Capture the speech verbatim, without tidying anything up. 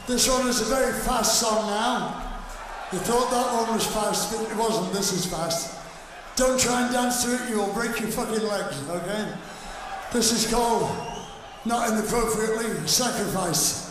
This one is a very fast song now. You thought that one was fast, but it wasn't. This is fast. Don't try and dance to it, you'll break your fucking legs, okay? This is called, not inappropriately, Sacrifice.